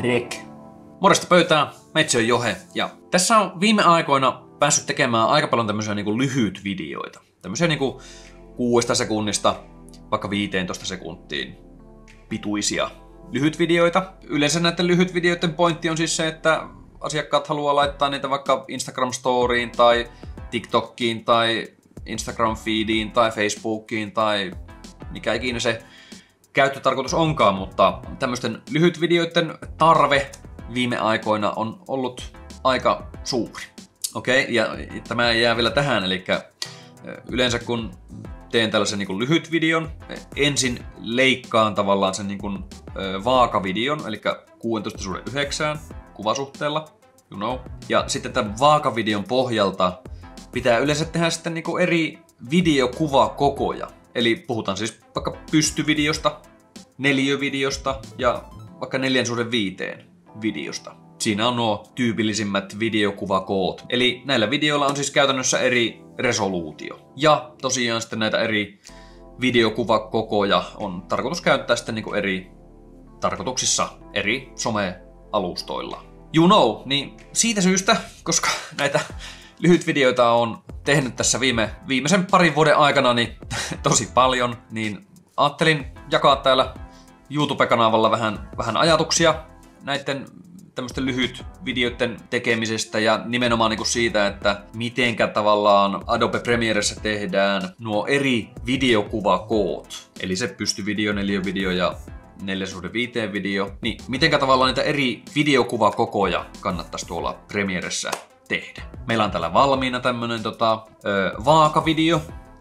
Rek. Morjesta pöytään, meitsi on Johe, ja tässä on viime aikoina päässyt tekemään aika paljon tämmöisiä niinku lyhyt videoita. Tämmöisiä niinku 6 sekunnista vaikka 15 sekuntiin pituisia lyhyt videoita. Yleensä näiden lyhyt videoiden pointti on siis se, että asiakkaat haluaa laittaa niitä vaikka Instagram Storyin tai TikTokiin tai Instagram feediin tai Facebookiin tai mikä ikinä se käyttötarkoitus onkaan, mutta tämmöisten lyhyt videoiden tarve viime aikoina on ollut aika suuri. Okei, ja tämä jää vielä tähän, eli yleensä kun teen tällaisen niin kuin lyhyt videon, ensin leikkaan tavallaan sen niin kuin vaakavideon, eli 16:9 kuvasuhteella, you know. Ja sitten tämän vaakavideon pohjalta pitää yleensä tehdä sitten niin kuin eri videokuvakokoja. Eli puhutaan siis vaikka pystyvideosta, neliövideosta ja vaikka 4:5 videosta. Siinä on nuo tyypillisimmät videokuvakoot. Eli näillä videoilla on siis käytännössä eri resoluutio. Ja tosiaan sitten näitä eri videokuvakokoja on tarkoitus käyttää sitten niinku eri tarkoituksissa eri some-alustoilla. You know, niin siitä syystä, koska näitä lyhyt videoita on tehnyt tässä viimeisen parin vuoden aikana niin tosi paljon, niin ajattelin jakaa täällä YouTube-kanavalla vähän ajatuksia näiden tämmöisten lyhyt videoiden tekemisestä ja nimenomaan niinku siitä, että mitenkä tavallaan Adobe Premieressä tehdään nuo eri videokuvakoot. Eli se pystyvideo, neliövideo ja 4:5 video. Niin mitenkä tavallaan niitä eri videokuvakokoja kannattaisi tuolla Premieressä tehdä. Meillä on täällä valmiina tämmönen vaakavideo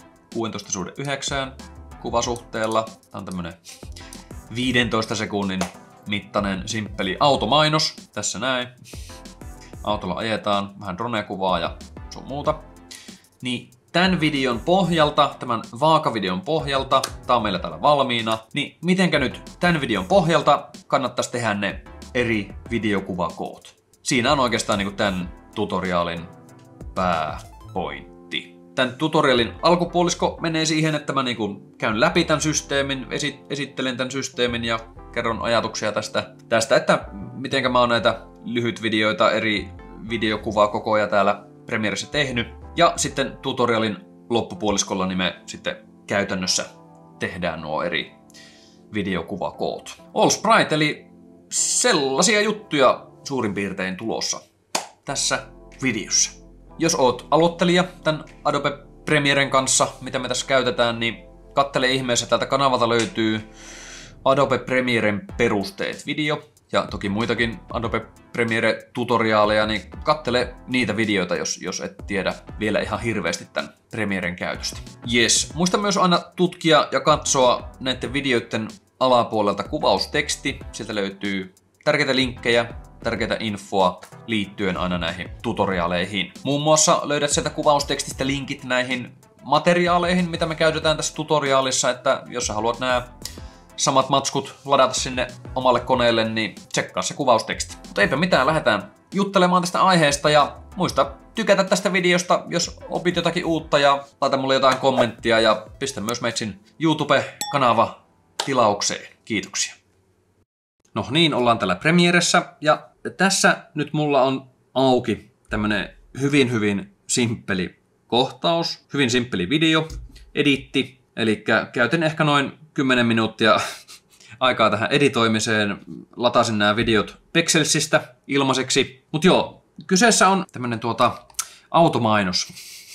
16:9 kuvasuhteella. Tää on tämmönen 15 sekunnin mittainen simppeli automainos. Tässä näin. Autolla ajetaan, vähän dronekuvaa ja sun muuta. Niin tämän videon pohjalta, tämän vaakavideon pohjalta, tää on meillä täällä valmiina, niin mitenkä nyt tämän videon pohjalta kannattaisi tehdä ne eri videokuvakoot. Siinä on oikeastaan niinku tämän tutoriaalin pääpointti. Tämän tutoriaalin alkupuolisko menee siihen, että mä niinku käyn läpi tämän systeemin, esittelen tämän systeemin ja kerron ajatuksia tästä, että mitenkä mä oon näitä lyhyt videoita, eri videokuvakokoja täällä Premieressä tehnyt. Ja sitten tutoriaalin loppupuoliskolla niin me sitten käytännössä tehdään nuo eri videokuvakoot. All Sprite, eli sellaisia juttuja suurin piirtein tulossa tässä videossa. Jos oot aloittelija tämän Adobe Premieren kanssa, mitä me tässä käytetään, niin kattele ihmeessä, täältä kanavalta löytyy Adobe Premieren perusteet video ja toki muitakin Adobe Premiere tutoriaaleja, niin kattele niitä videoita, jos et tiedä vielä ihan hirveästi tämän Premieren käytöstä. Yes. Muista myös aina tutkia ja katsoa näiden videoiden alapuolelta kuvausteksti. Sieltä löytyy tärkeitä linkkejä, tärkeitä infoa liittyen aina näihin tutoriaaleihin. Muun muassa löydät sieltä kuvaustekstistä linkit näihin materiaaleihin, mitä me käytetään tässä tutoriaalissa, että jos sä haluat nämä samat matskut ladata sinne omalle koneelle, niin tsekkaa se kuvausteksti. Mutta eipä mitään, lähdetään juttelemaan tästä aiheesta ja muista tykätä tästä videosta, jos opit jotakin uutta ja laita mulle jotain kommenttia ja pistä myös meitsin YouTube-kanava tilaukseen. Kiitoksia. No niin, ollaan täällä Premieressä ja tässä nyt mulla on auki tämmönen hyvin simppeli kohtaus, hyvin simppeli video, editti, eli käytin ehkä noin 10 minuuttia aikaa tähän editoimiseen, latasin nämä videot Pexelsistä ilmaiseksi, mut joo, kyseessä on tämmönen automainos.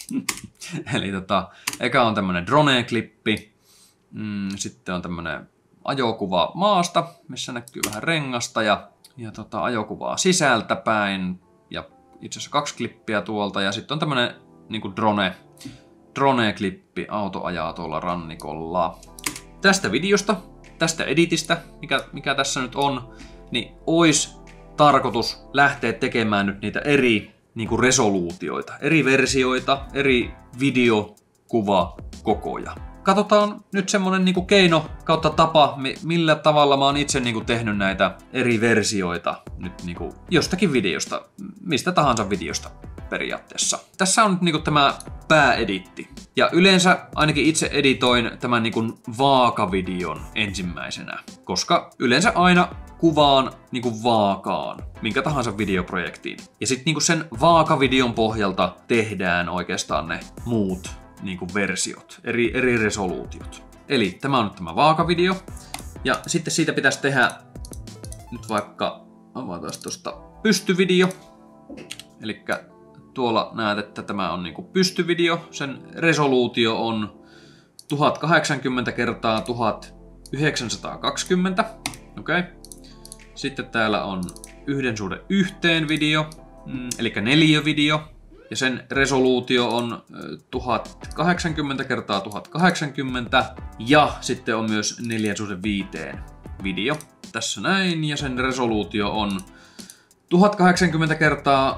Eli eka on tämmönen drone-klippi, sitten on tämmönen ajokuva maasta, missä näkyy vähän rengasta ja ajokuvaa sisältäpäin ja itse asiassa 2 klippiä tuolta ja sitten on tämmönen niinku drone-klippi, auto ajaa tuolla rannikolla. Tästä videosta, tästä editistä, mikä tässä nyt on, niin olisi tarkoitus lähteä tekemään nyt niitä eri niinku resoluutioita, eri versioita, eri videokuvakokoja. Katsotaan nyt semmonen niinku keino kautta tapa, millä tavalla mä oon itse niinku tehnyt näitä eri versioita nyt niinku jostakin videosta, mistä tahansa videosta periaatteessa. Tässä on nyt niinku tämä pääeditti. Ja yleensä ainakin itse editoin tämän niinku vaakavideon ensimmäisenä, koska yleensä aina kuvaan niinku vaakaan, minkä tahansa videoprojektiin. Ja sitten niinku sen vaakavideon pohjalta tehdään oikeastaan ne muut niinku versiot, eri resoluutiot. Eli tämä on nyt tämä vaakavideo. Ja sitten siitä pitäisi tehdä nyt vaikka, avataan tuosta pystyvideo. Eli tuolla näet, että tämä on niinku pystyvideo. Sen resoluutio on 1080 x 1920. Okei. Sitten täällä on 1:1 video, eli neliövideo. Ja sen resoluutio on 1080 x 1080. Ja sitten on myös 4:5 video. Tässä näin. Ja sen resoluutio on 1080 x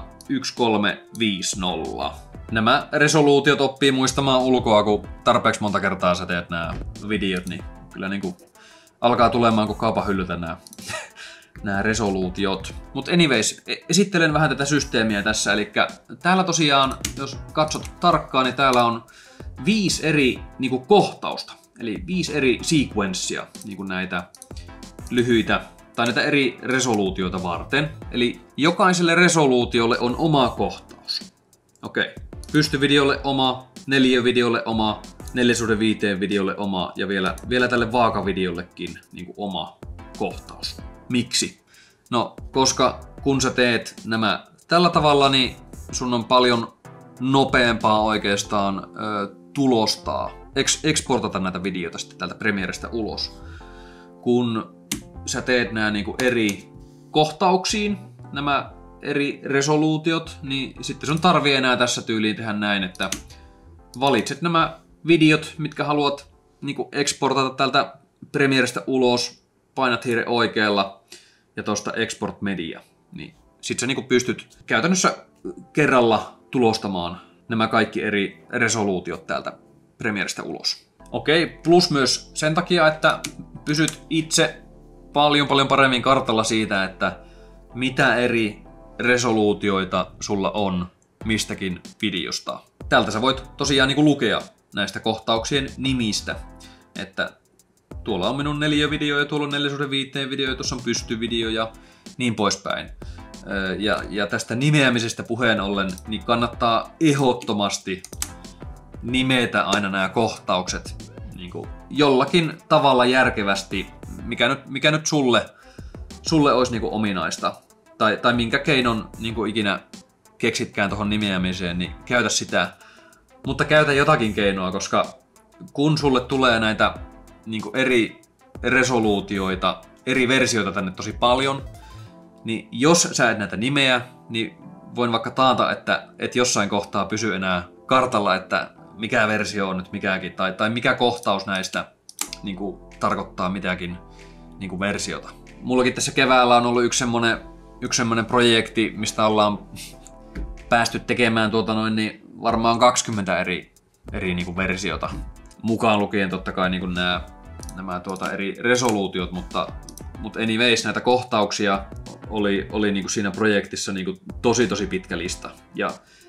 1350. Nämä resoluutiot oppii muistamaan ulkoa, kun tarpeeksi monta kertaa sä teet nämä videot, niin kyllä niinku alkaa tulemaan kuin kaupan hyllyltä nämä resoluutiot. Mutta anyways, esittelen vähän tätä systeemiä tässä. Eli täällä tosiaan, jos katsot tarkkaan, niin täällä on 5 eri niinku kohtausta. Eli 5 eri sequenssia, niinku näitä lyhyitä tai näitä eri resoluutioita varten. Eli jokaiselle resoluutiolle on oma kohtaus. Okei. Pystyvideolle oma, neliövideolle oma, 4:5 videolle oma ja vielä tälle vaakavideollekin niin oma kohtaus. Miksi? No, koska kun sä teet nämä tällä tavalla, niin sun on paljon nopeampaa oikeastaan tulostaa, eksportata näitä videoita sitten täältä Premierestä ulos. Kun sä teet nämä niin eri kohtauksiin, nämä eri resoluutiot, niin sitten sun tarvii enää tässä tyyliin tehdä näin, että valitset nämä videot, mitkä haluat niin eksportata täältä Premierestä ulos, painat hiiren oikealla ja tuosta Export Media. Niin sit sä niin pystyt käytännössä kerralla tulostamaan nämä kaikki eri resoluutiot täältä Premierestä ulos. Okei, plus myös sen takia, että pysyt itse paljon paremmin kartalla siitä, että mitä eri resoluutioita sulla on mistäkin videosta. Täältä sä voit tosiaan niin lukea näistä kohtauksien nimistä, että tuolla on minun neliövideo ja tuolla on 4:5 video ja tuossa on pystyvideo ja niin poispäin. Ja tästä nimeämisestä puheen ollen, niin kannattaa ehdottomasti nimetä aina nämä kohtaukset niin kuin jollakin tavalla järkevästi, mikä nyt sulle olisi niin kuin ominaista. Tai minkä keinon niin kuin ikinä keksitkään tuohon nimeämiseen, niin käytä sitä. Mutta käytä jotakin keinoa, koska kun sulle tulee näitä niin kuin eri resoluutioita, eri versioita tänne tosi paljon, niin jos sä et näitä nimeä, niin voin vaikka taata, että jossain kohtaa pysy enää kartalla, että mikä versio on nyt mikäkin, tai mikä kohtaus näistä niin kuin tarkoittaa mitäkin niin kuin versiota. Mullakin tässä keväällä on ollut yksi semmonen projekti, mistä ollaan päästy tekemään niin varmaan 20 eri niin kuin versiota. Mukaan lukien totta kai niin kuin nämä eri resoluutiot, mutta anyways näitä kohtauksia oli niin kuin siinä projektissa niin kuin tosi pitkä lista. Ja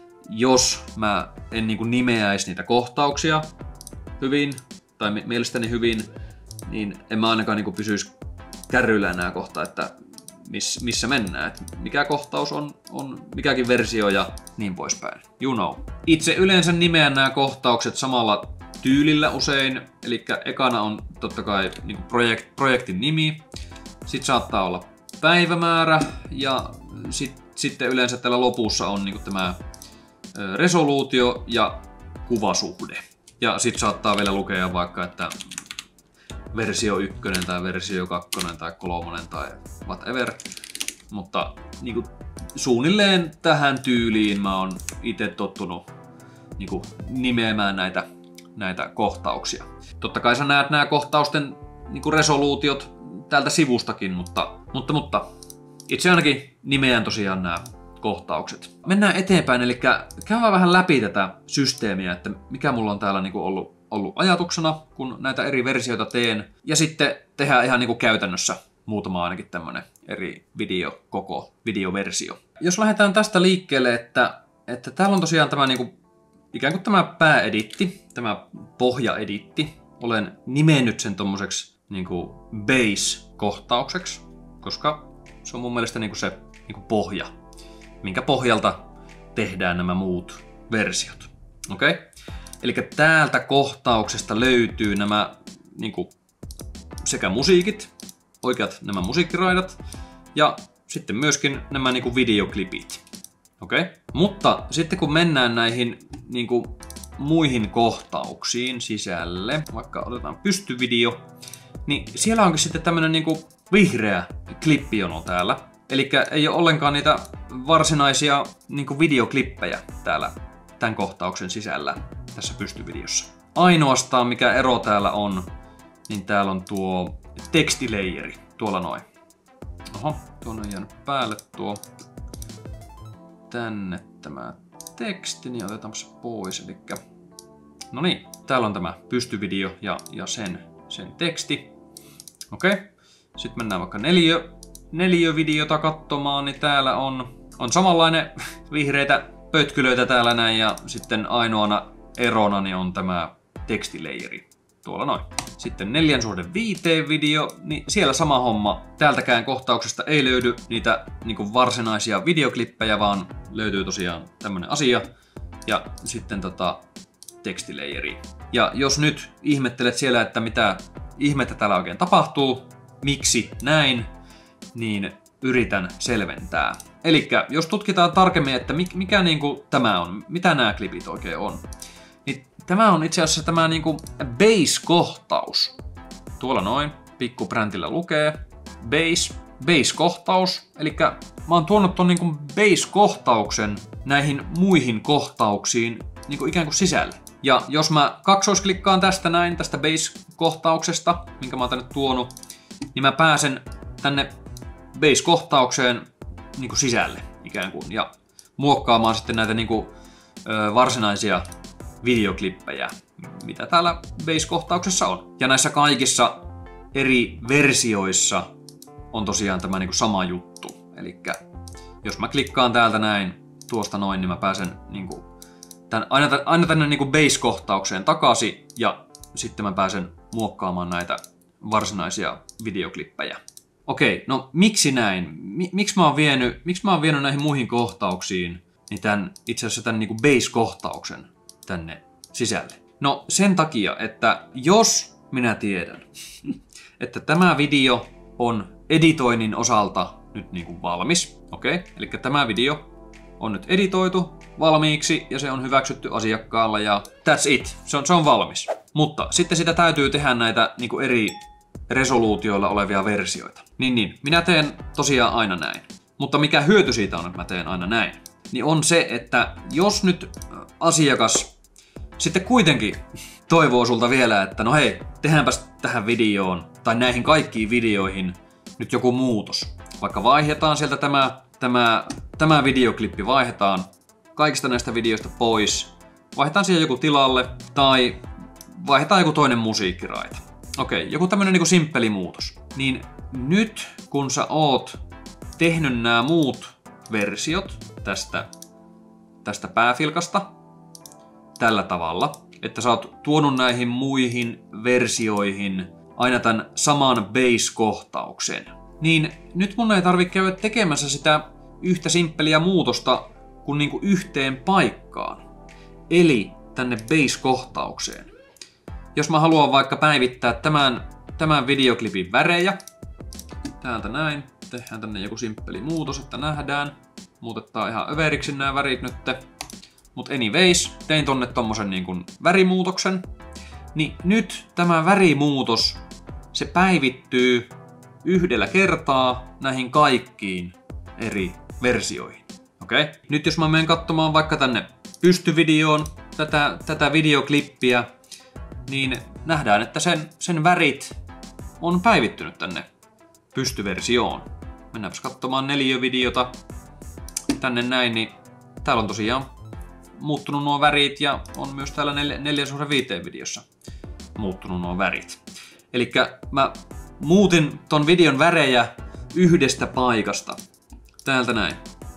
jos mä en niin kuin nimeäisi niitä kohtauksia hyvin, tai mielestäni hyvin, niin en mä ainakaan niin kuin pysyisi kärryillä enää kohta, että missä mennään, että mikä kohtaus on mikäkin versio ja niin poispäin. You know. Itse yleensä nimeän nämä kohtaukset samalla tyylillä usein, eli ekana on totta kai niin kuin projektin nimi, sitten saattaa olla päivämäärä ja sitten yleensä täällä lopussa on niin kuin tämä resoluutio ja kuvasuhde. Ja sitten saattaa vielä lukea vaikka, että versio 1 tai versio 2 tai 3 tai whatever. Mutta niin kuin, suunnilleen tähän tyyliin mä oon itse tottunut niin kuin, nimeämään näitä kohtauksia. Totta kai sä näet nämä kohtausten niin kuin resoluutiot täältä sivustakin, mutta itse ainakin nimeän tosiaan nämä kohtaukset. Mennään eteenpäin, eli käydään vähän läpi tätä systeemiä, että mikä mulla on täällä niin kuin ollut ajatuksena, kun näitä eri versioita teen. Ja sitten tehdään ihan niin kuin käytännössä muutama ainakin tämmönen eri videoversio. Jos lähdetään tästä liikkeelle, että täällä on tosiaan tämä niin kuin, ikään kuin tämä pääeditti, tämä pohjaeditti. Olen nimennyt sen tommoseksi niin kuin base-kohtaukseksi. koska se on mun mielestä niinku se niinku pohja, minkä pohjalta tehdään nämä muut versiot. Okei? Eli täältä kohtauksesta löytyy nämä niinku sekä musiikit, oikeat nämä musiikkiraidat, ja sitten myöskin nämä niinku videoklipit. Okei? Mutta sitten kun mennään näihin niinku muihin kohtauksiin sisälle, vaikka otetaan pystyvideo, niin siellä onkin sitten tämmönen niinku vihreä klippijono täällä. Eli ei ole ollenkaan niitä varsinaisia niinku videoklippejä täällä tämän kohtauksen sisällä tässä pystyvideossa. Ainoastaan mikä ero täällä on, niin täällä on tuo tekstileijeri tuolla noin. Oho, tuonne on jäänyt päälle tuo tänne tämä teksti, niin otetaanpa se pois. Elikkä no niin, täällä on tämä pystyvideo ja sen teksti. Okei. Sitten mennään vaikka neliövideota katsomaan, niin täällä on samanlainen vihreitä pötkylöitä täällä näin, ja sitten ainoana erona niin on tämä tekstileijeri tuolla noin. Sitten 4:5 video, niin siellä sama homma. Täältäkään kohtauksesta ei löydy niitä niinku varsinaisia videoklippejä, vaan löytyy tosiaan tämmönen asia ja sitten tekstileijeri. Ja jos nyt ihmettelet siellä, että mitä ihmettä täällä oikein tapahtuu, miksi näin, niin yritän selventää. Elikkä jos tutkitaan tarkemmin, että mikä niinku tämä on, mitä nämä klipit oikein on, niin tämä on itse asiassa tämä niinku bass-kohtaus. Tuolla noin, pikkupräntillä lukee bass-kohtaus. Elikkä mä oon tuonut ton niinku bass-kohtauksen näihin muihin kohtauksiin niinku ikään kuin sisälle. Ja jos mä kaksoisklikkaan tästä näin, tästä bass-kohtauksesta, minkä mä oon tänne tuonut, niin mä pääsen tänne bass-kohtaukseen niinku sisälle ikään kuin ja muokkaamaan sitten näitä niinku varsinaisia videoklippejä, mitä täällä bass-kohtauksessa on. Ja näissä kaikissa eri versioissa on tosiaan tämä niinku sama juttu. Elikkä jos mä klikkaan täältä näin, tuosta noin, niin mä pääsen niinku aina tänne niinku bass-kohtaukseen takaisin ja sitten mä pääsen muokkaamaan näitä varsinaisia videoklippejä. Okei, no miksi näin? Miksi mä oon vienyt näihin muihin kohtauksiin niin itse asiassa tämän niinku bass-kohtauksen tänne sisälle? No sen takia, että jos minä tiedän, että tämä video on editoinnin osalta nyt niinku valmis, okei? Eli tämä video on nyt editoitu valmiiksi ja se on hyväksytty asiakkaalla ja that's it, se on valmis. Mutta sitten sitä täytyy tehdä näitä niinku eri resoluutioilla olevia versioita. Niin, minä teen tosiaan aina näin. Mutta mikä hyöty siitä on, että mä teen aina näin, niin on se, että jos nyt asiakas sitten kuitenkin toivoo sulta vielä, että no hei, tehdäänpäs tähän videoon tai näihin kaikkiin videoihin nyt joku muutos. Vaikka vaihdetaan sieltä tämä videoklippi, vaihdetaan kaikista näistä videoista pois, vaihdetaan siihen joku tilalle tai vaihdetaan joku toinen musiikkiraita. Okei, joku tämmönen niinku simppeli muutos. Niin nyt kun sä oot tehnyt nämä muut versiot tästä pääfilkasta tällä tavalla, että sä oot tuonut näihin muihin versioihin aina tämän saman bass-kohtauksen, niin nyt mun ei tarvitse käydä tekemässä sitä yhtä simppeliä muutosta kuin niinku yhteen paikkaan. Eli tänne bass-kohtaukseen. Jos mä haluan vaikka päivittää tämän videoklipin värejä, täältä näin, tehdään tänne joku simppeli muutos, että nähdään. Muutetaan ihan överiksi nämä värit nyt. Mut anyways, tein tonne tommosen niin kuin värimuutoksen. Niin nyt tämä värimuutos, se päivittyy yhdellä kertaa näihin kaikkiin eri versioihin. Okei? Nyt jos mä menen katsomaan vaikka tänne pystyvideoon tätä videoklippiä, niin nähdään, että sen värit on päivittynyt tänne pystyversioon. Mennäänpäs katsomaan neliövideota tänne näin, niin täällä on tosiaan muuttunut nuo värit ja on myös täällä 4:5 videossa muuttunut nuo värit. Elikkä mä muutin ton videon värejä yhdestä paikasta. Täältä näin.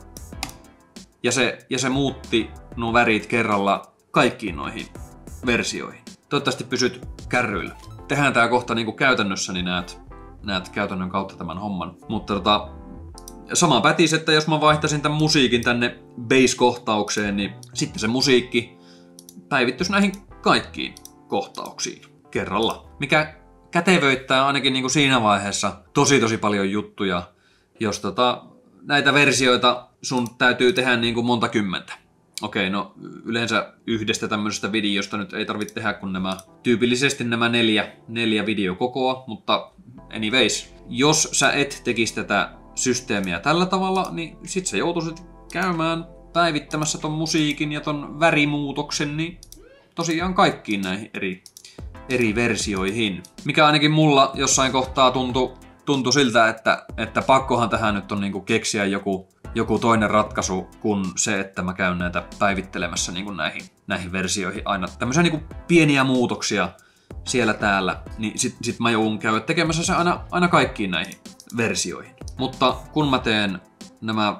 Ja se muutti nuo värit kerralla kaikkiin noihin versioihin. Toivottavasti pysyt kärryillä. Tehdään tää kohta niinku käytännössä, niin näet käytännön kautta tämän homman. Mutta sama pätisi, että jos mä vaihtaisin tämän musiikin tänne bass-kohtaukseen, niin sitten se musiikki päivittyisi näihin kaikkiin kohtauksiin kerralla. Mikä kätevöittää ainakin niin kuin siinä vaiheessa tosi paljon juttuja, jos näitä versioita sun täytyy tehdä niin kuin monta kymmentä. Okei, no yleensä yhdestä tämmöisestä videosta nyt ei tarvitse tehdä kuin tyypillisesti nämä neljä videokokoa, mutta anyways, jos sä et tekisi tätä systeemiä tällä tavalla, niin sit sä joutuisit käymään päivittämässä ton musiikin ja ton värimuutoksen, niin tosiaan kaikkiin näihin eri versioihin. Mikä ainakin mulla jossain kohtaa tuntui siltä, että pakkohan tähän nyt on niinku keksiä joku toinen ratkaisu kuin se, että mä käyn näitä päivittelemässä niinku näihin versioihin aina. Tämmöisiä niinku pieniä muutoksia siellä täällä, niin sit mä joudun käydä tekemässä se aina kaikkiin näihin versioihin. Mutta kun mä teen nämä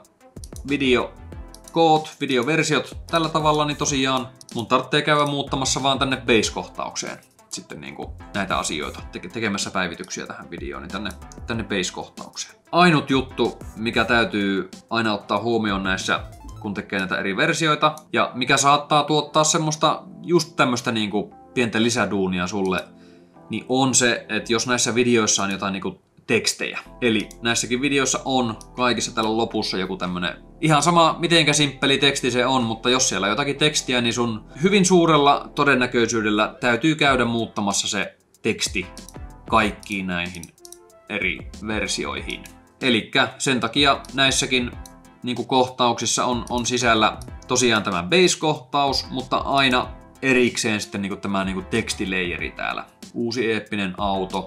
videoversiot tällä tavalla, niin tosiaan mun tarvitsee käydä muuttamassa vaan tänne base-kohtaukseen sitten niinku näitä asioita, tekemässä päivityksiä tähän videoon, niin tänne base-kohtaukseen. Ainut juttu, mikä täytyy aina ottaa huomioon näissä, kun tekee näitä eri versioita, ja mikä saattaa tuottaa semmoista just tämmöistä niinku pientä lisäduunia sulle, niin on se, että jos näissä videoissa on jotain niinku tekstejä. Eli näissäkin videoissa on kaikissa täällä lopussa joku tämmönen ihan sama mitenkä simppeli teksti se on, mutta jos siellä on jotakin tekstiä, niin sun hyvin suurella todennäköisyydellä täytyy käydä muuttamassa se teksti kaikkiin näihin eri versioihin. Elikkä sen takia näissäkin niinku kohtauksissa on sisällä tosiaan tämä base-kohtaus, mutta aina erikseen sitten niinku tämä niinku tekstileijeri täällä. Uusi eeppinen auto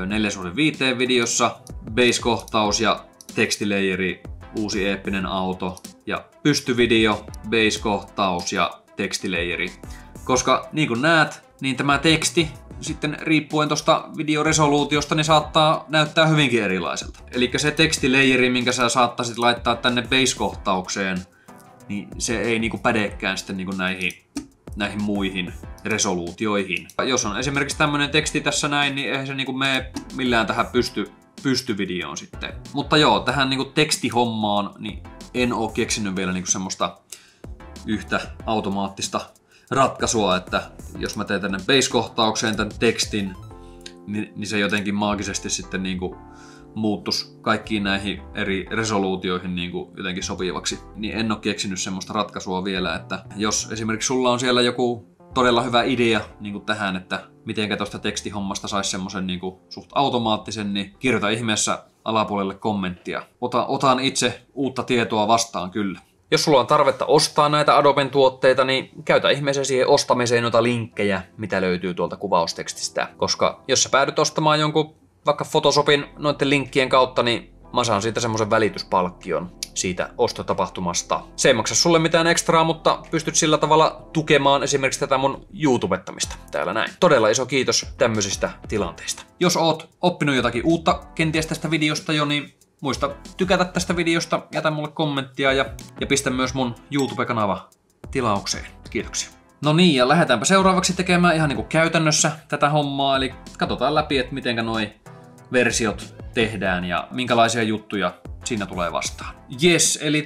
4:5 videossa, base-kohtaus ja tekstileijeri, uusi eeppinen auto ja pystyvideo, base-kohtaus ja tekstileijeri. Koska niin kuin näet, niin tämä teksti sitten riippuen tuosta videoresoluutiosta niin saattaa näyttää hyvinkin erilaiselta. Eli se tekstileijeri, minkä sä saattaisit laittaa tänne base-kohtaukseen, niin se ei niinku pädekään sitten niinku näihin muihin resoluutioihin. Jos on esimerkiksi tämmönen teksti tässä näin, niin eihän se niinku mene millään tähän pystyvideoon sitten. Mutta joo, tähän niinku tekstihommaan niin en oo keksinyt vielä niinku semmoista yhtä automaattista ratkaisua, että jos mä teen tänne base-kohtaukseen tämän tekstin, niin se jotenkin maagisesti sitten niinku muuttus kaikkiin näihin eri resoluutioihin niinku jotenkin sopivaksi. Niin en oo keksinyt semmoista ratkaisua vielä, että jos esimerkiksi sulla on siellä joku todella hyvä idea niinku tähän, että mitenkä tuosta tekstihommasta saisi semmoisen niinku suht automaattisen, niin kirjoita ihmeessä alapuolelle kommenttia. Otan itse uutta tietoa vastaan kyllä. Jos sulla on tarvetta ostaa näitä Adoben tuotteita, niin käytä ihmeessä siihen ostamiseen noita linkkejä, mitä löytyy tuolta kuvaustekstistä. Koska jos sä päädyt ostamaan jonkun vaikka Photoshopin noiden linkkien kautta, niin mä saan siitä semmoisen välityspalkkion siitä ostotapahtumasta. Se ei maksa sulle mitään ekstraa, mutta pystyt sillä tavalla tukemaan esimerkiksi tätä mun YouTubettamista täällä näin. Todella iso kiitos tämmöisistä tilanteista. Jos oot oppinut jotakin uutta kenties tästä videosta jo, niin muista tykätä tästä videosta, jätä mulle kommenttia ja pistä myös mun YouTube-kanava tilaukseen. Kiitoksia. No niin, ja lähdetäänpä seuraavaksi tekemään ihan niinku käytännössä tätä hommaa, eli katsotaan läpi, että mitenkä noi versiot tehdään ja minkälaisia juttuja siinä tulee vastaan. Jes, eli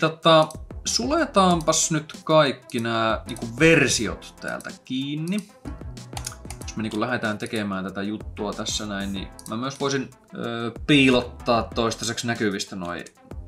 suletaanpas nyt kaikki nämä niinku versiot täältä kiinni. Jos me niinku lähdetään tekemään tätä juttua tässä näin, niin mä myös voisin piilottaa toistaiseksi näkyvistä noi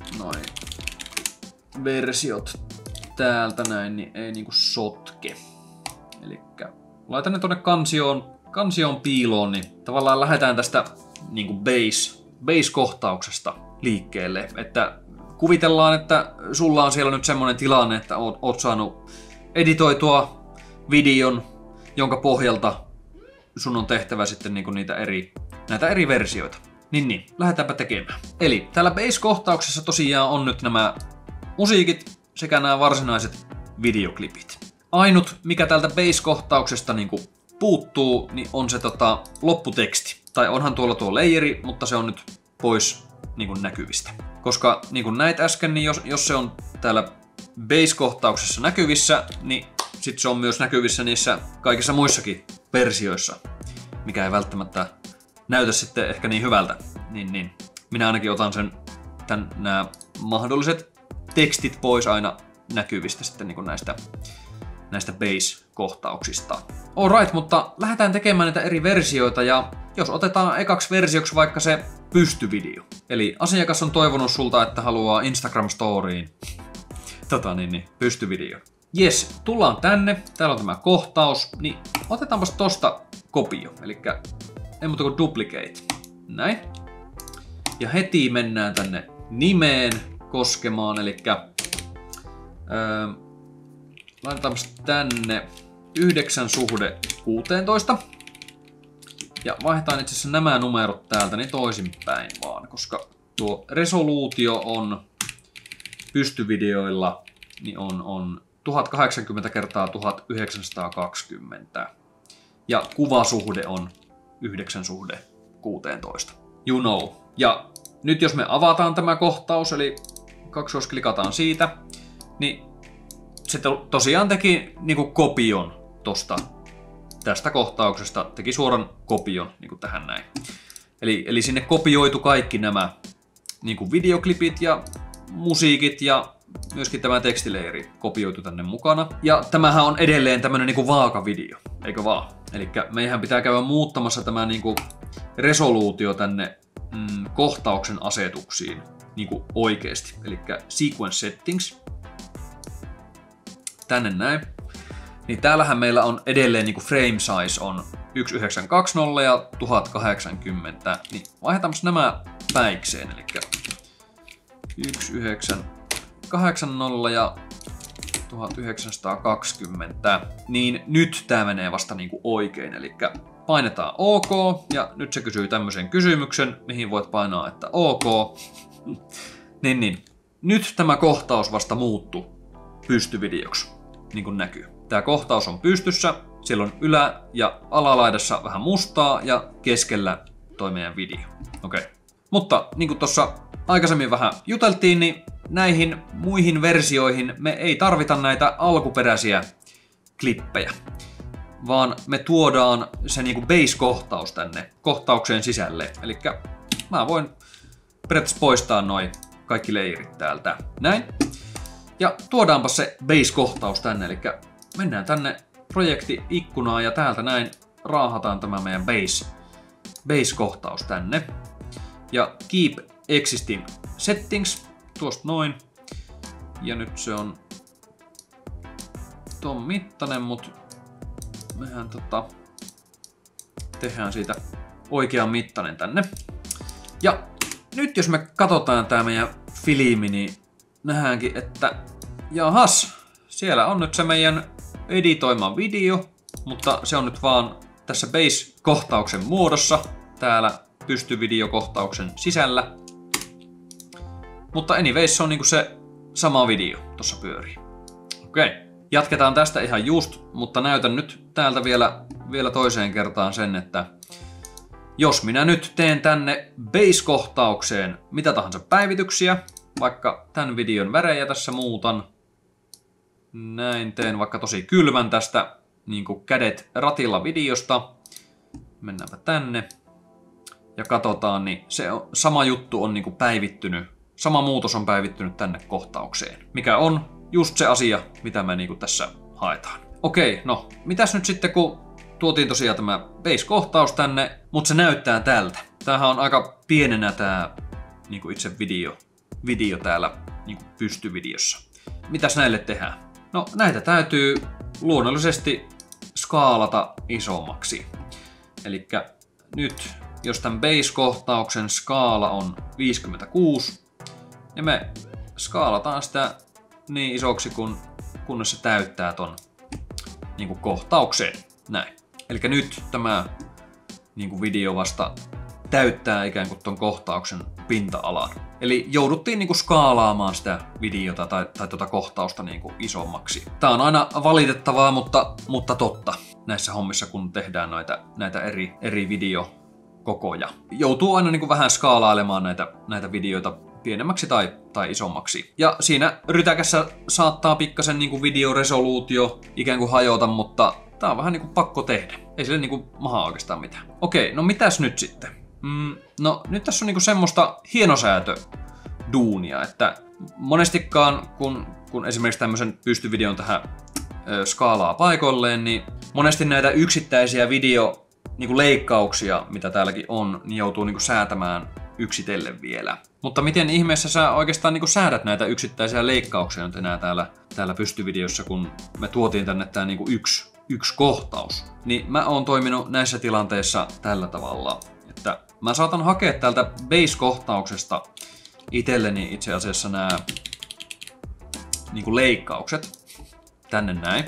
versiot täältä näin, niin ei niinku sotke. Elikkä laitan ne tonne kansioon piiloon, niin tavallaan lähdetään tästä niinku base-kohtauksesta liikkeelle. Että kuvitellaan, että sulla on siellä nyt semmonen tilanne, että oot saanut editoitua videon, jonka pohjalta sun on tehtävä sitten niinku näitä eri versioita. Niin, lähdetäänpä tekemään. Eli täällä base-kohtauksessa tosiaan on nyt nämä musiikit sekä nämä varsinaiset videoklipit. Ainut, mikä täältä base-kohtauksesta niinku puuttuu, niin on se lopputeksti. Tai onhan tuolla tuo leijeri, mutta se on nyt pois niinku näkyvistä. Koska niin kuin näit äsken, niin jos se on täällä base-kohtauksessa näkyvissä, niin sit se on myös näkyvissä niissä kaikissa muissakin versioissa, mikä ei välttämättä näytä sitten ehkä niin hyvältä niin minä ainakin otan nämä mahdolliset tekstit pois aina näkyvistä sitten niin näistä base-kohtauksista. Alright, mutta lähdetään tekemään näitä eri versioita ja jos otetaan ekaksi versioksi vaikka se pystyvideo. Eli asiakas on toivonut sulta, että haluaa Instagram Storyin pystyvideo. Jes, tullaan tänne, täällä on tämä kohtaus, niin otetaanpas tosta kopio, eli ei muuta kuin duplicate. Näin. Ja heti mennään tänne nimeen koskemaan, eli laitetaanpas tänne 9:16. Ja vaihdetaan itse asiassa nämä numerot täältä niin toisinpäin vaan, koska tuo resoluutio on pystyvideoilla niin on 1080 × 1920. Ja kuvasuhde on 9:16. You know. Ja nyt jos me avataan tämä kohtaus, eli kaksoisklikataan siitä, niin se tosiaan teki niinku kopion tästä kohtauksesta, teki suoran kopion niinku tähän näin. Eli sinne kopioitu kaikki nämä niinku videoklipit ja musiikit ja myöskin tämä tekstileiri kopioitu tänne mukana. Ja tämähän on edelleen tämmönen niinku vaakavideo, eikö vaan? Eli meihän pitää käydä muuttamassa tämä niinku resoluutio tänne kohtauksen asetuksiin niinku oikeesti. Eli sequence settings. Tänne näin. Niin täällähän meillä on edelleen niinku frame size on 1920 ja 1080. Niin vaihdetaanpas nämä päikseen. Eli 1980 ja 1920. Niin nyt tää menee vasta niinku oikein. Eli painetaan OK ja nyt se kysyy tämmöisen kysymyksen, mihin voit painaa, että OK. niin. Nyt tämä kohtaus vasta muuttuu pystyvideoksi, niin kuin näkyy. Tämä kohtaus on pystyssä, siellä on ylä- ja alalaidassa vähän mustaa ja keskellä toi meidän video. Okei. Mutta niin kuin tuossa aikaisemmin vähän juteltiin, niin näihin muihin versioihin me ei tarvita näitä alkuperäisiä klippejä, vaan me tuodaan se niinku base-kohtaus tänne kohtaukseen sisälle. Eli mä voin periaatteessa poistaa noi kaikki leirit täältä. Näin. Ja tuodaanpa se base-kohtaus tänne, eli mennään tänne projekti-ikkunaan ja täältä näin raahataan tämä meidän base-kohtaus tänne. Ja keep existing settings, tuosta noin. Ja nyt se on ton mittainen, mutta mehän tehdään siitä oikean mittainen tänne. Ja nyt jos me katsotaan tää meidän filmi, niin nähdäänkin, että jahas, siellä on nyt se meidän editoima video, mutta se on nyt vaan tässä base-kohtauksen muodossa täällä pystyvideokohtauksen sisällä. Mutta anyways, se on niinku se sama video tossa pyörii. Okei. Jatketaan tästä ihan just, mutta näytän nyt täältä vielä toiseen kertaan sen, että jos minä nyt teen tänne base-kohtaukseen mitä tahansa päivityksiä, vaikka tämän videon värejä tässä muutan, näin teen vaikka tosi kylmän tästä niin kuin kädet ratilla videosta, mennäänpä tänne ja katsotaan, niin se sama juttu on niin kuin päivittynyt, sama muutos on päivittynyt tänne kohtaukseen, mikä on just se asia, mitä me niinku tässä haetaan. Okei, no mitäs nyt sitten kun tuotiin tosiaan tämä base-kohtaus tänne, mutta se näyttää tältä. Tämähän on aika pienenä tää niinku itse video täällä niinku pystyvideossa. Mitäs näille tehdään? No näitä täytyy luonnollisesti skaalata isommaksi. Elikkä nyt jos tämän base-kohtauksen skaala on 56, niin me skaalataan sitä niin isoksi, kunnes se täyttää ton niin kuin kohtauksen. Näin. Eli nyt tämä niin kuin video vasta täyttää ikään kuin ton kohtauksen pinta-alan. Eli jouduttiin niin kuin skaalaamaan sitä videota tai tuota kohtausta niin kuin isommaksi. Tää on aina valitettavaa, mutta totta näissä hommissa, kun tehdään näitä eri videokokoja. Joutuu aina niin kuin vähän skaalailemaan näitä videoita pienemmäksi tai isommaksi. Ja siinä rytäkässä saattaa pikkasen niinku videoresoluutio ikään kuin hajota, mutta tää on vähän niinku pakko tehdä. Ei sille niinku maha oikeastaan mitään. Okei, no mitäs nyt sitten? No nyt tässä on niinku semmoista hienosäätöduunia, että monestikaan kun esimerkiksi tämmöisen pystyvideon tähän skaalaa paikoilleen, niin monesti näitä yksittäisiä niinku leikkauksia, mitä täälläkin on, niin joutuu niinku säätämään yksitellen vielä. Mutta miten ihmeessä sä oikeastaan niinku säädät näitä yksittäisiä leikkauksia nyt enää täällä pystyvideossa, kun me tuotiin tänne tää niinku yksi kohtaus. Niin mä oon toiminut näissä tilanteissa tällä tavalla, että mä saatan hakea täältä base-kohtauksesta itselleni itse asiassa nämä niinku leikkaukset tänne näin.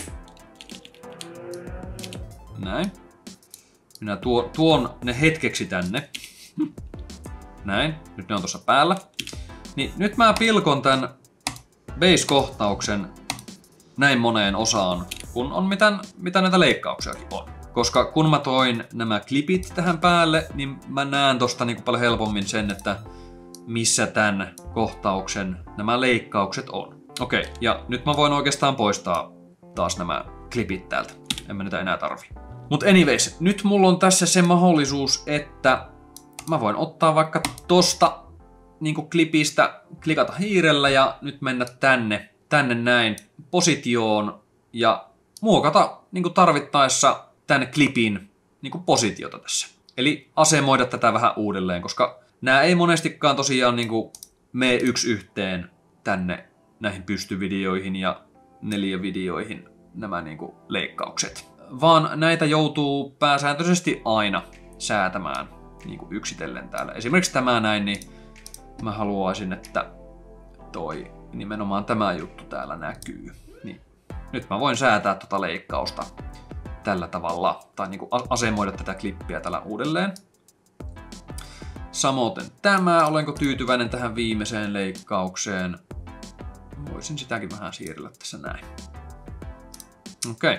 Näin. Minä tuon ne hetkeksi tänne. Näin. Nyt ne on tuossa päällä. Niin nyt mä pilkon tän base-kohtauksen näin moneen osaan, kun on mitä näitä leikkauksiakin on. Koska kun mä toin nämä klipit tähän päälle, niin mä näen tosta niinku paljon helpommin sen, että missä tän kohtauksen nämä leikkaukset on. Okei, ja nyt mä voin oikeastaan poistaa taas nämä klipit täältä. En mä niitä enää tarvi. Mut anyways, nyt mulla on tässä se mahdollisuus, että mä voin ottaa vaikka tosta niinku klipistä, klikata hiirellä ja nyt mennä tänne näin positioon ja muokata niinku tarvittaessa tän klipin niinku positiota tässä. Eli asemoida tätä vähän uudelleen, koska nämä ei monestikaan tosiaan niinku mene yksi yhteen tänne näihin pystyvideoihin ja 4-videoihin nämä niinku leikkaukset. Vaan näitä joutuu pääsääntöisesti aina säätämään niinku yksitellen täällä. Esimerkiksi tämä näin, niin mä haluaisin, että toi nimenomaan tämä juttu täällä näkyy. Niin nyt mä voin säätää tota leikkausta tällä tavalla, tai niinku asemoida tätä klippiä tällä uudelleen. Samoin tämä, olenko tyytyväinen tähän viimeiseen leikkaukseen. Voisin sitäkin vähän siirrellä tässä näin. Okei.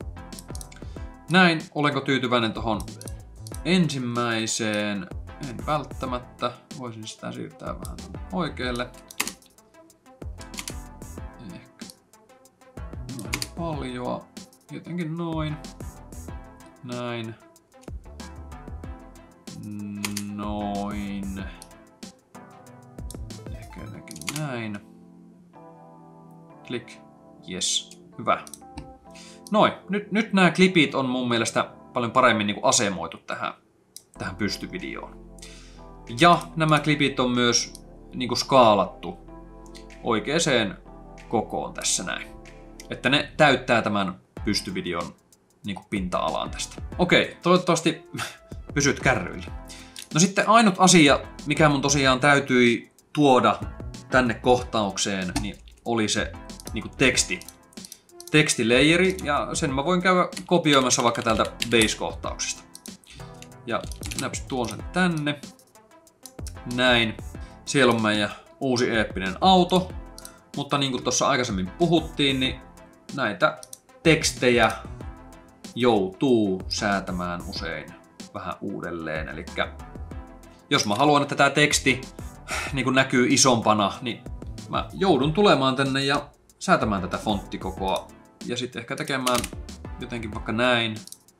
Näin, olenko tyytyväinen tuohon ensimmäiseen? En välttämättä. Voisin sitä siirtää vähän tuonne oikealle. Ehkä noin paljon. Jotenkin noin. Näin. Noin. Ehkä jotenkin näin. Klik. Yes. Hyvä. Noin. Nyt nämä klipit on mun mielestä paljon paremmin niinku asemoitu tähän pystyvideoon. Ja nämä klipit on myös niinku skaalattu oikeaan kokoon tässä näin. Että ne täyttää tämän pystyvideon niinku pinta-alan tästä. Okei, toivottavasti pysyt kärryillä. No sitten ainut asia, mikä mun tosiaan täytyi tuoda tänne kohtaukseen, niin oli se niinku tekstileijeri, ja sen mä voin käydä kopioimassa vaikka täältä base-kohtauksesta. Ja minäpäs tuon sen tänne. Näin. Siellä on meidän uusi eeppinen auto. Mutta niin kuin tuossa aikaisemmin puhuttiin, niin näitä tekstejä joutuu säätämään usein vähän uudelleen. Eli jos mä haluan, että tämä teksti niin kuin näkyy isompana, niin mä joudun tulemaan tänne ja säätämään tätä fonttikokoa. Ja sitten ehkä tekemään jotenkin vaikka näin.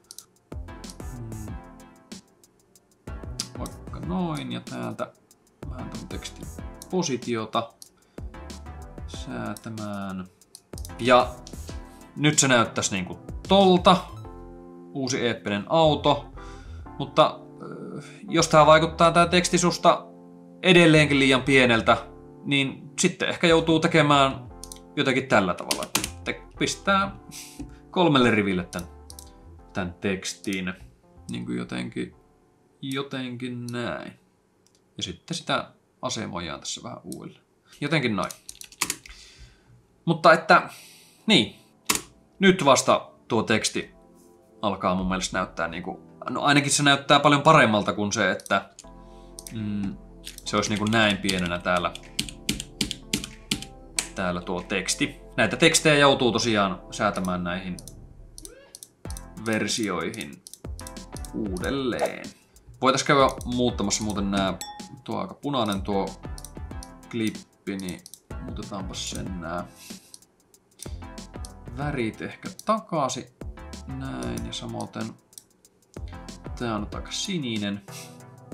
Vaikka noin, ja täältä vähän tämän tekstin positiota säätämään. Ja nyt se näyttäisi niinku tolta. Uusi eeppinen auto. Mutta jos tää vaikuttaa tää teksti susta edelleenkin liian pieneltä, niin sitten ehkä joutuu tekemään jotenkin tällä tavalla. Pistää 3 riville tän tekstin. Niin kuin jotenkin näin. Ja sitten sitä asemoidaan tässä vähän uudelleen. Jotenkin noin. Mutta että, niin. Nyt vasta tuo teksti alkaa mun mielestä näyttää niinku, no ainakin se näyttää paljon paremmalta kuin se, että se olisi niinku näin pienenä täällä tuo teksti. Näitä tekstejä joutuu tosiaan säätämään näihin versioihin uudelleen. Voitaisiin käydä muuttamassa muuten tuo aika punainen tuo klippi, niin muutetaanpa sen nää värit ehkä takaisin. Näin, ja samoin tää on nyt aika sininen.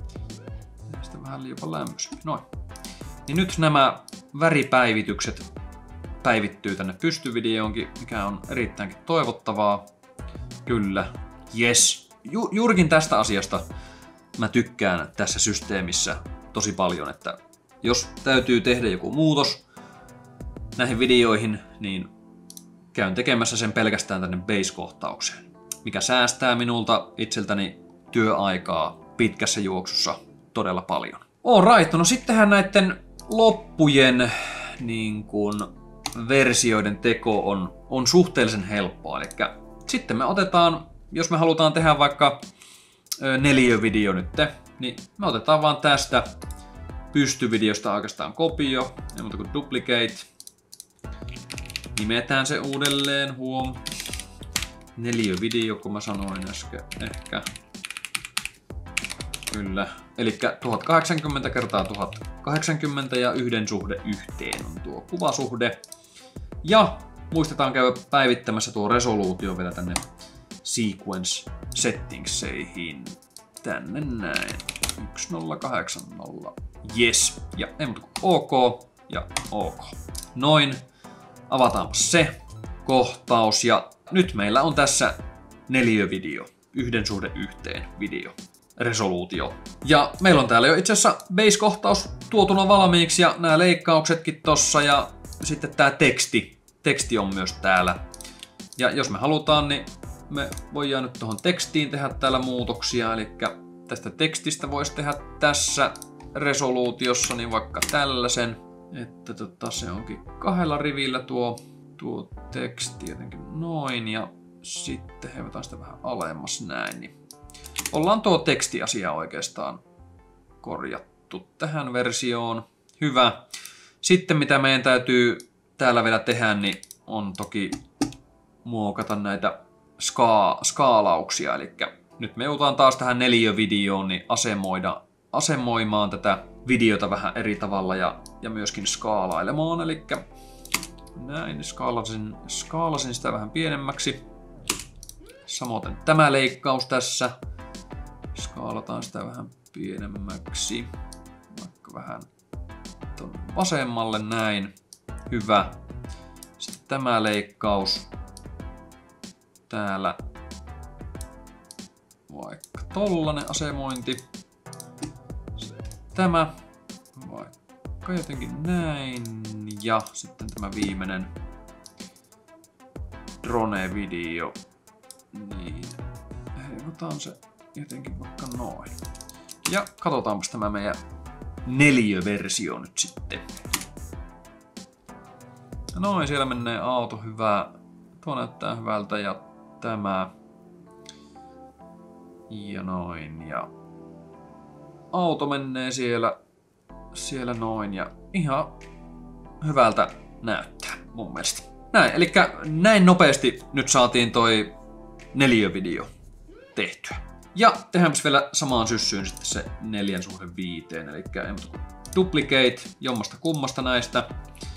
Sitten vähän jopa lämmöisempi. Noin. Niin nyt nämä väripäivitykset päivittyy tänne pystyvideoonkin, mikä on erittäinkin toivottavaa. Kyllä. Yes. Juurikin tästä asiasta mä tykkään tässä systeemissä tosi paljon, että jos täytyy tehdä joku muutos näihin videoihin, niin käyn tekemässä sen pelkästään tänne base-kohtaukseen, mikä säästää minulta itseltäni työaikaa pitkässä juoksussa todella paljon. Alright, no sittenhän näiden loppujen niin kuin versioiden teko on suhteellisen helppoa. Eli sitten me otetaan, jos me halutaan tehdä vaikka 4 video nyt, niin me otetaan vaan tästä pystyvideosta oikeastaan kopio, ei muuta kuin duplicate. Nimetään se uudelleen, huom. 4 video, kun mä sanoin äsken, ehkä. Kyllä. Eli 1080 kertaa 1080 ja 1:1 on tuo kuvasuhde. Ja muistetaan käydä päivittämässä tuo resoluutio vielä tänne sequence settingseihin. Tänne näin. 1080. Yes. Ja ei muuta kuin OK ja OK. Noin. Avataanpa se kohtaus ja nyt meillä on tässä 4 video. 1:1 video. Resoluutio. Ja meillä on täällä jo itse asiassa base-kohtaus tuotuna valmiiksi ja nämä leikkauksetkin tossa ja sitten tää teksti on myös täällä. Ja jos me halutaan, niin me voidaan nyt tuohon tekstiin tehdä täällä muutoksia, eli tästä tekstistä voisi tehdä tässä resoluutiossa niin vaikka tällaisen, että se onkin 2 rivillä tuo teksti jotenkin noin ja sitten heivataan sitä vähän alemmas näin, niin ollaan tuo tekstiasia oikeastaan korjattu tähän versioon. Hyvä. Sitten mitä meidän täytyy täällä vielä tehdä, niin on toki muokata näitä skaalauksia. Eli nyt me joudutaan taas tähän 4 videoon niin asemoimaan tätä videota vähän eri tavalla ja myöskin skaalailemaan. Eli näin skaalasin sitä vähän pienemmäksi. Samoin tämä leikkaus tässä. Skaalataan sitä vähän pienemmäksi. Vaikka vähän tuonne vasemmalle näin. Hyvä. Sitten tämä leikkaus. Täällä vaikka tollanen asemointi. Sitten tämä vaikka jotenkin näin. Ja sitten tämä viimeinen drone-video. Niin, heivataan se jotenkin vaikka noin. Ja katsotaanpas tämä meidän 4-versio nyt sitten. Noin, siellä menee auto hyvä. Tuo näyttää hyvältä ja tämä. Ja noin. Ja auto menee siellä noin ja ihan hyvältä näyttää mun mielestä. Näin, eli näin nopeasti nyt saatiin toi 4-video tehtyä. Ja tehdäänpäs vielä samaan syssyyn sitten se 4:5, eli duplicate jommasta kummasta näistä.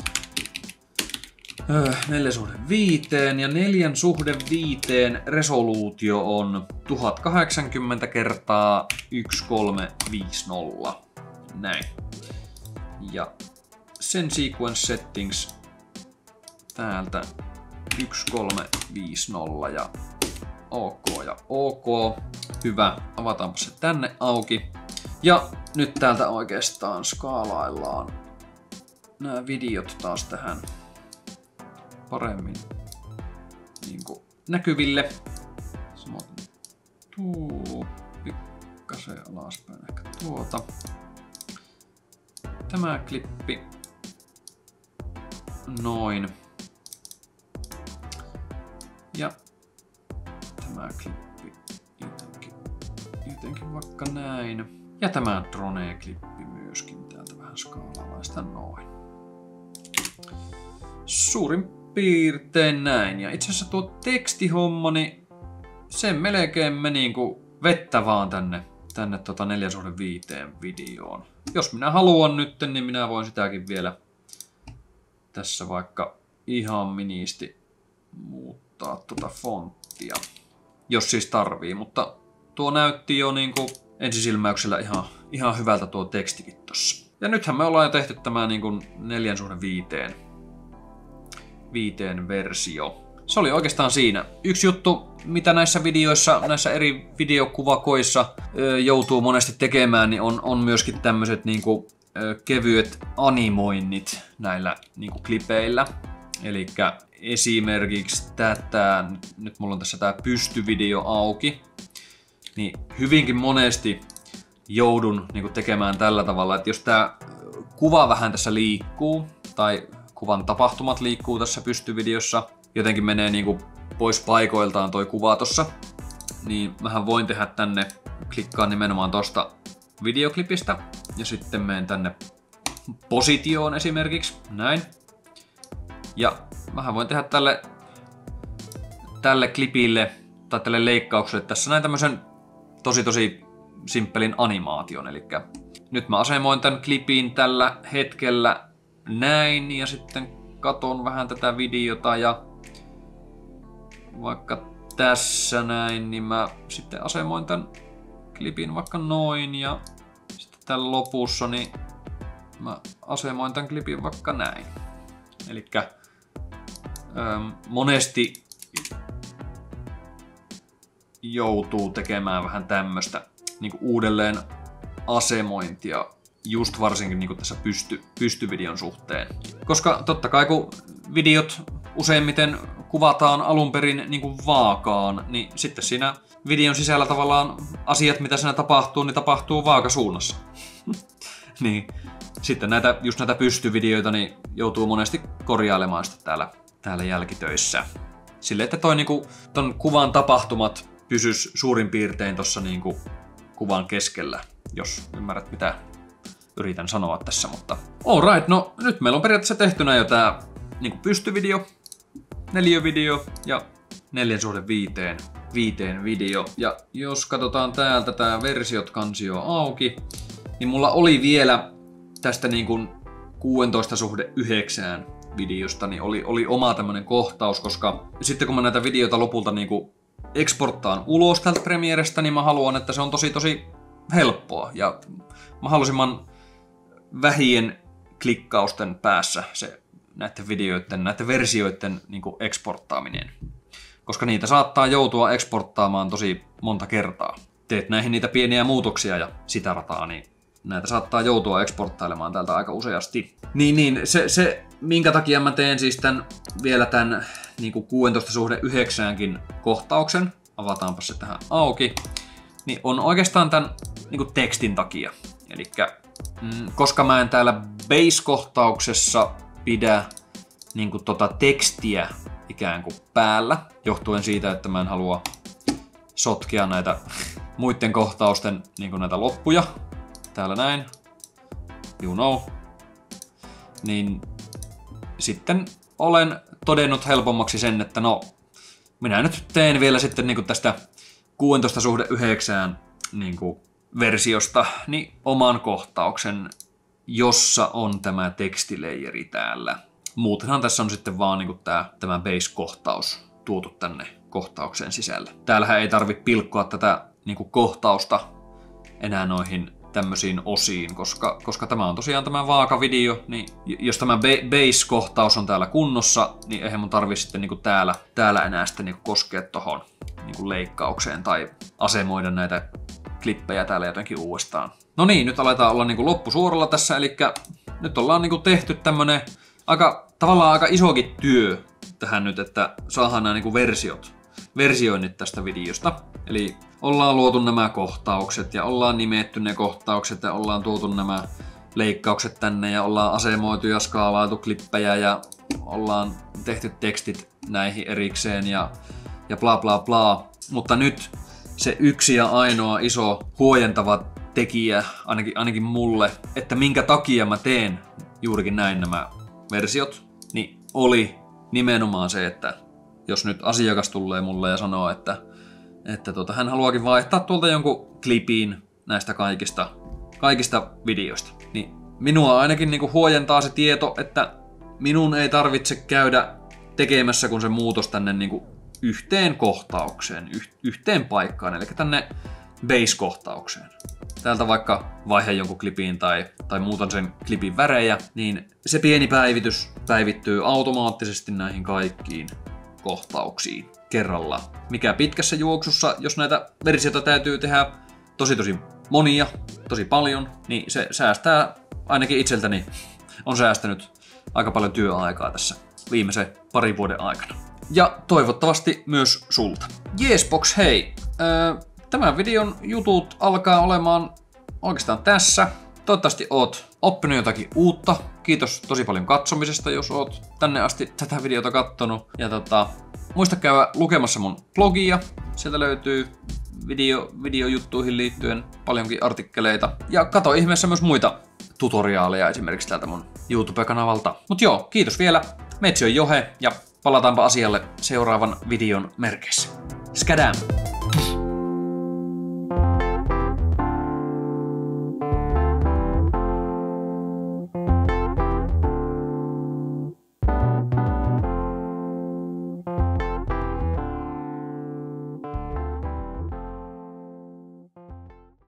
4:5 ja 4:5 resoluutio on 1080 kertaa 1350. Näin. Ja sen sequence settings täältä 1350 ja OK ja OK. Hyvä. Avataanpa se tänne auki. Ja nyt täältä oikeastaan skaalaillaan nämä videot taas tähän paremmin niin kuin näkyville. Samoin pikkasen alaspäin ehkä tuota. Tämä klippi. Noin. Ja tämä klippi jotenkin vaikka näin. Ja tämä drone-klippi myöskin täältä vähän skaalalla sitä noin. Suurin piirtein näin. Ja itse asiassa tuo tekstihomma, niin sen melkein meni niinku vettä vaan tänne 4:5 videoon. Jos minä haluan nyt, niin minä voin sitäkin vielä tässä vaikka ihan ministi muuttaa tuota fonttia. Jos siis tarvii, mutta tuo näytti jo niinku ensisilmäyksellä ihan hyvältä tuo tekstikin tossa. Ja nythän me ollaan jo tehty tämä niin kuin 4:5 versio. Se oli oikeastaan siinä. Yksi juttu, mitä näissä videoissa, näissä eri videokuvakoissa joutuu monesti tekemään, niin on myöskin tämmöiset niinku kevyet animoinnit näillä niinku klipeillä. Elikkä esimerkiksi nyt mulla on tässä tää pystyvideo auki, niin hyvinkin monesti joudun niinku tekemään tällä tavalla, että jos tää kuva vähän tässä liikkuu, tai kuvan tapahtumat liikkuu tässä pystyvideossa, jotenkin menee niinku pois paikoiltaan toi kuva tossa, niin mähän voin tehdä tänne, klikkaan nimenomaan tosta videoklipistä, ja sitten menen tänne positioon esimerkiksi, näin. Ja mähän voin tehdä tälle klipille, tai tälle leikkaukselle tässä näin tämmösen tosi simppelin animaation, eli nyt mä asemoin tän klipin tällä hetkellä näin, ja sitten katon vähän tätä videota, ja vaikka tässä näin, niin mä sitten asemoin tän klipin vaikka noin, ja sitten täällä lopussa niin mä asemoin tän klipin vaikka näin. Elikkä monesti joutuu tekemään vähän tämmöstä niinku uudelleen asemointia, just varsinkin niinku tässä pystyvideon suhteen. Koska totta kai kun videot useimmiten kuvataan alun perin niinku vaakaan, niin sitten siinä videon sisällä tavallaan asiat, mitä siinä tapahtuu, niin tapahtuu vaakasuunnassa. Niin sitten just näitä pystyvideoita niin joutuu monesti korjailemaan sitä täällä jälkitöissä. Silleen, että ton kuvan tapahtumat pysys suurin piirtein tossa niinku kuvan keskellä, jos ymmärrät mitä yritän sanoa tässä, mutta alright, no nyt meillä on periaatteessa tehtynä jo tää niinku pystyvideo, neliövideo ja 4:5 video. Ja jos katsotaan täältä tää versiot-kansio auki, niin mulla oli vielä tästä niinku 16:9 videosta, niin oli oma tämmönen kohtaus, koska sitten kun mä näitä videoita lopulta niinku eksporttaan ulos täältä Premierestä, niin mä haluan, että se on tosi helppoa ja mahdollisimman vähien klikkausten päässä se näiden versioiden niinku eksporttaaminen. Koska niitä saattaa joutua eksporttaamaan tosi monta kertaa. Teet näihin niitä pieniä muutoksia ja sitä rataa, niin näitä saattaa joutua eksporttailemaan täältä aika useasti. Niin se minkä takia mä teen siis vielä tän niinku 16:9 kohtauksen, avataanpa se tähän auki, niin on oikeastaan tän niinku tekstin takia. Elikkä koska mä en täällä base-kohtauksessa pidä niinku tekstiä ikään kuin päällä, johtuen siitä, että mä en halua sotkea näitä muiden kohtausten niinku näitä loppuja. Täällä näin, you know, niin sitten olen todennut helpommaksi sen, että no, minä nyt teen vielä sitten niinku tästä 16:9 niinku versiosta niin oman kohtauksen, jossa on tämä tekstileijeri täällä. Muutenhan tässä on sitten vaan niinku tämä base-kohtaus tuotu tänne kohtauksen sisälle. Täällähän ei tarvitse pilkkoa tätä niinku kohtausta enää noihin tämmöisiin osiin, koska tämä on tosiaan tämä vaakavideo, niin jos tämä base-kohtaus on täällä kunnossa, niin eihän mun tarvitse sitten niinku täällä enää sitten niinku koskea tohon niinku leikkaukseen tai asemoida näitä klippejä täällä jotenkin uudestaan. No niin, nyt aletaan olla niinku loppusuoralla tässä, eli nyt ollaan niinku tehty tämmönen tavallaan aika isokin työ tähän nyt, että saadaan nämä niinku versioinnit tästä videosta. Eli ollaan luotu nämä kohtaukset ja ollaan nimetty ne kohtaukset ja ollaan tuotu nämä leikkaukset tänne ja ollaan asemoitu ja skaalailtu klippejä ja ollaan tehty tekstit näihin erikseen ja bla bla bla. Mutta nyt se yksi ja ainoa iso huojentava tekijä, ainakin mulle, että minkä takia mä teen juurikin näin nämä versiot, niin oli nimenomaan se, että jos nyt asiakas tulee mulle ja sanoo, että hän haluakin vaihtaa tuolta jonkun klipiin näistä kaikista videoista, niin minua ainakin niinku huojentaa se tieto, että minun ei tarvitse käydä tekemässä kun se muutos tänne niinku yhteen kohtaukseen, yhteen paikkaan, eli tänne base-kohtaukseen. Täältä vaikka vaihe jonkun klipiin tai muutan sen klipin värejä, niin se pieni päivitys päivittyy automaattisesti näihin kaikkiin kohtauksiin kerralla. Mikä pitkässä juoksussa, jos näitä versioita täytyy tehdä tosi monia, tosi paljon, niin se säästää, ainakin itseltäni on säästänyt aika paljon työaikaa tässä viimeisen parin vuoden aikana. Ja toivottavasti myös sulta. Jeesbox, hei! Tämän videon jutut alkaa olemaan oikeastaan tässä. Toivottavasti oot oppinut jotakin uutta. Kiitos tosi paljon katsomisesta, jos oot tänne asti tätä videota kattonut. Ja muista käydä lukemassa mun blogia. Sieltä löytyy videojuttuihin liittyen paljonkin artikkeleita. Ja kato ihmeessä myös muita tutoriaaleja esimerkiksi täältä mun YouTube-kanavalta. Mut joo, kiitos vielä. Metsi on Johe ja palataanpa asialle seuraavan videon merkeissä. Skadam!